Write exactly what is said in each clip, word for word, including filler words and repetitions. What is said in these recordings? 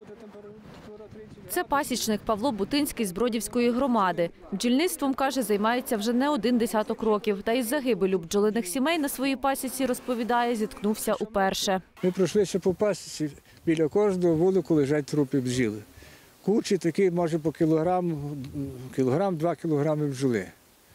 Це пасічник Павло Бутинський з Бродівської громади. Бджільництвом, каже, займається вже не один десяток років. Та із загибелю бджолиних сімей на своїй пасіці, розповідає, зіткнувся уперше. Ми пройшлися по пасіці, біля кожного вулику лежать трупи бджіли. Кучі такі, може, по кілограм, кілограм, два кілограми бджоли.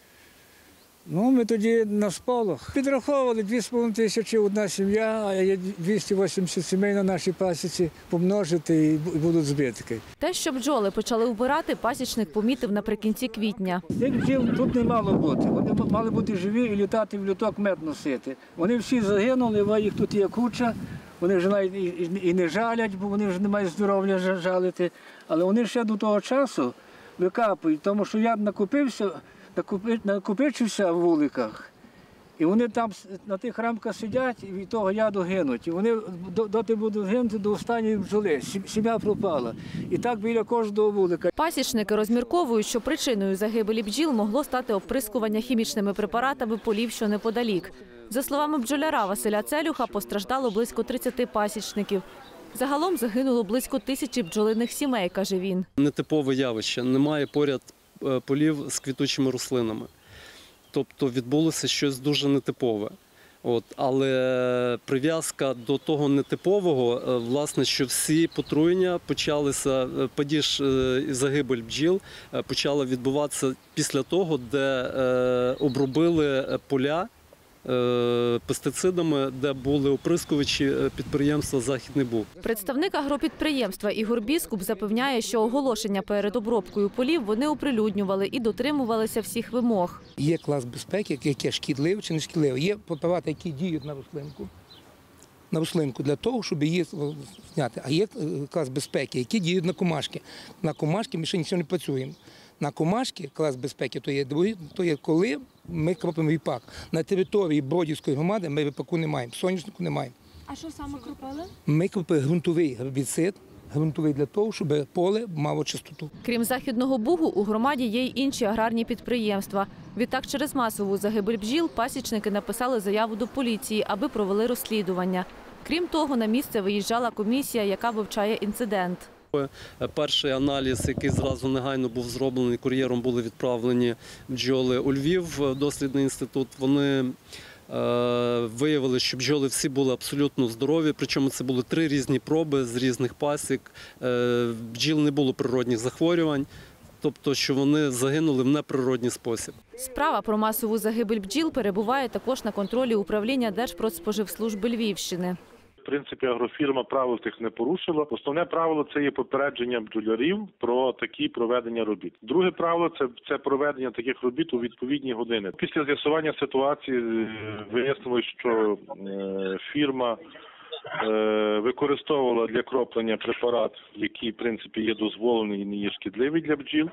Ну, ми тоді на сполох підраховували дві з половиною тисячі одна сім'я, а є двісті вісімдесят сімей на нашій пасіці, помножити і будуть збитки. Те, що бджоли почали вбирати, пасічник помітив наприкінці квітня. Тих бджіл тут не мало бути. Вони мали бути живі і літати в люток мед носити. Вони всі загинули, бо їх тут є куча. Вони вже навіть і не жалять, бо вони вже не мають здоров'я жалити. Але вони ще до того часу викапують, тому що я накопився, накопичився в вуликах. І вони там на тих рамках сидять і від того яду гинуть. І вони доти будуть гинути до останньої бджоли. Сім'я пропала. І так біля кожного вулика. Пасічники розмірковують, що причиною загибелі бджіл могло стати оприскування хімічними препаратами полів, що неподалік. За словами бджоляра Василя Целюха, постраждало близько тридцяти пасічників. Загалом загинуло близько тисячі бджолиних сімей, каже він. Нетипове явище. Немає поряд полів з квітучими рослинами. Тобто відбулося щось дуже нетипове. От, але прив'язка до того нетипового, власне, що всі потруєння почалися, падіж і загибель бджіл почала відбуватися після того, де е, обробили поля пестицидами, де були оприскувачі підприємства «Західний Буг». Представник агропідприємства Ігор Біскуп запевняє, що оголошення перед обробкою полів вони оприлюднювали і дотримувалися всіх вимог. Є клас безпеки, яке шкідливе чи не шкідливе. Є препарати, які діють на рослинку, на рослинку для того, щоб її зняти. А є клас безпеки, які діють на комашки. На комашки ми ще нічого не працюємо. На комашки клас безпеки то є другий, то є коли ми кропимо віпак. На території Бродівської громади ми віпаку не маємо, соняшнику не маємо. А що саме кропили? Ми кропили ґрунтовий гербіцид, ґрунтовий для того, щоб поле мало чистоту. Крім Західного Бугу, у громаді є й інші аграрні підприємства. Відтак, через масову загибель бджіл пасічники написали заяву до поліції, аби провели розслідування. Крім того, на місце виїжджала комісія, яка вивчає інцидент. Перший аналіз, який зразу негайно був зроблений, кур'єром були відправлені бджоли у Львів, дослідний інститут. Вони виявили, що бджоли всі були абсолютно здорові, причому це були три різні проби з різних пасік. Бджіл не було природних захворювань, тобто що вони загинули в неприродній спосіб. Справа про масову загибель бджіл перебуває також на контролі управління Держпродспоживслужби Львівщини. В принципі, агрофірма правил тих не порушила. Основне правило – це є попередження бджолярів про такі проведення робіт. Друге правило – це, це проведення таких робіт у відповідні години. Після з'ясування ситуації вияснилось, що е, фірма е, використовувала для кроплення препарат, який, в принципі, є дозволений і не є шкідливий для бджіл.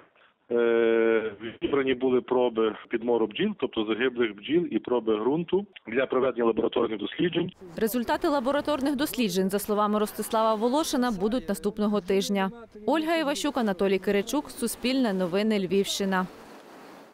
Зібрані були проби підмору бджіл, тобто загиблих бджіл, і проби ґрунту для проведення лабораторних досліджень. Результати лабораторних досліджень, за словами Ростислава Волошина, будуть наступного тижня. Ольга Іващук, Анатолій Киричук, Суспільне новини, Львівщина.